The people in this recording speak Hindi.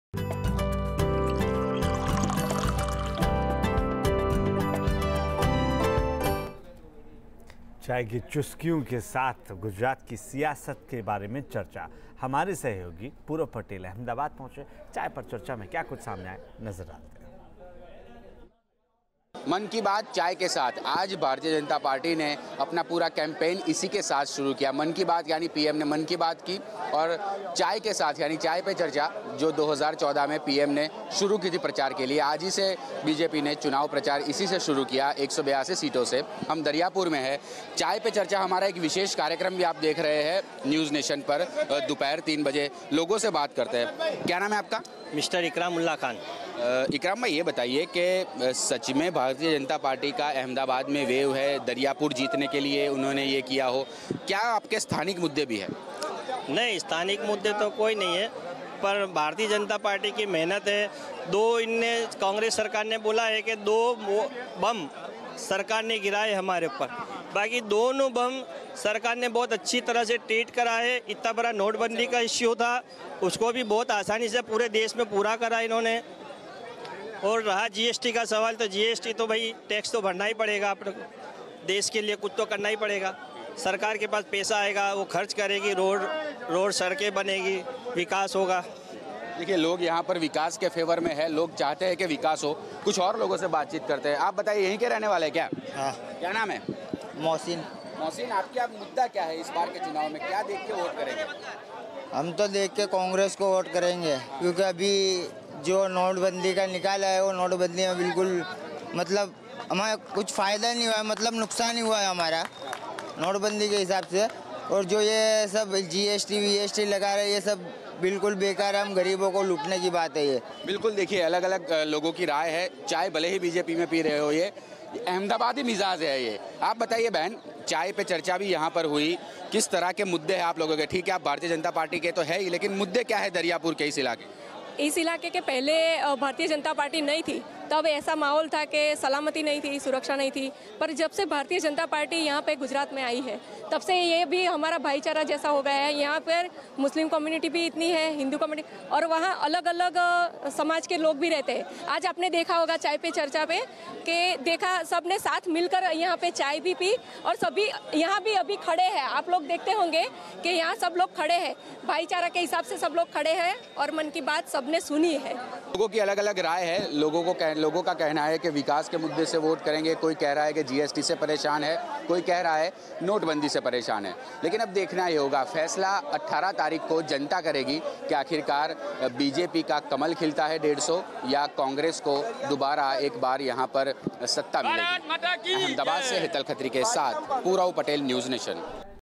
चाय की चुस्कियों के साथ गुजरात की सियासत के बारे में चर्चा। हमारे सहयोगी पूरब पटेल अहमदाबाद पहुंचे। चाय पर चर्चा में क्या कुछ सामने आए, नजर आते हैं। मन की बात चाय के साथ आज भारतीय जनता पार्टी ने अपना पूरा कैंपेन इसी के साथ शुरू किया। मन की बात यानी पीएम ने मन की बात की और चाय के साथ यानी चाय पे चर्चा जो 2014 में पीएम ने शुरू की थी प्रचार के लिए, आज ही से बीजेपी ने चुनाव प्रचार इसी से शुरू किया 182 सीटों से। हम दरियापुर में है। चाय पे चर्चा हमारा एक विशेष कार्यक्रम भी आप देख रहे हैं न्यूज़ नेशन पर। दोपहर 3 बजे लोगों से बात करते हैं। क्या नाम है आपका? मिस्टर इकराम उल्ला खान। इकराम भाई, ये बताइए कि सच में भारतीय जनता पार्टी का अहमदाबाद में वेव है, दरियापुर जीतने के लिए उन्होंने ये किया हो, क्या आपके स्थानिक मुद्दे भी हैं? नहीं, स्थानिक मुद्दे तो कोई नहीं है, पर भारतीय जनता पार्टी की मेहनत है। इनने कांग्रेस सरकार ने बोला है कि 2 बम सरकार ने गिराए हमारे ऊपर, बाकी दोनों बम सरकार ने बहुत अच्छी तरह से ट्रीट करा है। इतना बड़ा नोटबंदी का इश्यू था, उसको भी बहुत आसानी से पूरे देश में पूरा करा इन्होंने। और रहा जीएसटी का सवाल, तो जीएसटी तो भाई टैक्स तो भरना ही पड़ेगा, अपने को देश के लिए कुछ तो करना ही पड़ेगा। सरकार के पास पैसा आएगा, वो खर्च करेगी, रोड सड़कें बनेगी, विकास होगा। देखिए, लोग यहाँ पर विकास के फेवर में है, लोग चाहते हैं कि विकास हो। कुछ और लोगों से बातचीत करते हैं। आप बताइए, यहीं के रहने वाले हैं क्या? हाँ। क्या नाम है? मोहसिन। मोहसिन, आपका मुद्दा क्या है इस बार के चुनाव में? क्या देख के वोट करेंगे? हम तो देख के कांग्रेस को वोट करेंगे, क्योंकि अभी जो नोटबंदी का निकाला है वो नोटबंदी में बिल्कुल मतलब हमारा कुछ फ़ायदा नहीं हुआ है, मतलब नुकसान ही हुआ है हमारा नोटबंदी के हिसाब से। और जो ये सब जीएसटी वीएसटी लगा रहे हैं, ये सब बिल्कुल बेकार है, हम गरीबों को लूटने की बात है ये। बिल्कुल, देखिए अलग अलग लोगों की राय है। चाय भले ही बीजेपी में पी रहे हो, ये अहमदाबादी मिजाज है ये। आप बताइए बहन, चाय पे चर्चा भी यहाँ पर हुई, किस तरह के मुद्दे हैं आप लोगों के? ठीक है, आप भारतीय जनता पार्टी के तो है ही, लेकिन मुद्दे क्या है दरियापुर के इस इलाके? इस इलाके के पहले भारतीय जनता पार्टी नहीं थी, तब ऐसा माहौल था कि सलामती नहीं थी, सुरक्षा नहीं थी। पर जब से भारतीय जनता पार्टी यहाँ पे गुजरात में आई है, तब से ये भी हमारा भाईचारा जैसा हो गया है। यहाँ पर मुस्लिम कम्युनिटी भी इतनी है, हिंदू कम्युनिटी, और वहाँ अलग अलग समाज के लोग भी रहते हैं। आज आपने देखा होगा चाय पे चर्चा पे कि देखा सबने साथ मिलकर यहाँ पे चाय भी पी, और सभी यहाँ भी अभी खड़े हैं। आप लोग देखते होंगे कि यहाँ सब लोग खड़े हैं, भाईचारा के हिसाब से सब लोग खड़े हैं और मन की बात सबने सुनी है। लोगों की अलग अलग राय है। लोगों का कहना है कि विकास के मुद्दे से वोट करेंगे। कोई कह रहा है कि जीएसटी से परेशान है, कोई कह रहा है नोटबंदी से परेशान है। लेकिन अब देखना ही होगा, फैसला 18 तारीख को जनता करेगी कि आखिरकार बीजेपी का कमल खिलता है 150 या कांग्रेस को दोबारा एक बार यहाँ पर सत्ता मिलेगी। अहमदाबाद से हितल खत्री के साथ पूरब पटेल, न्यूज़ नेशन।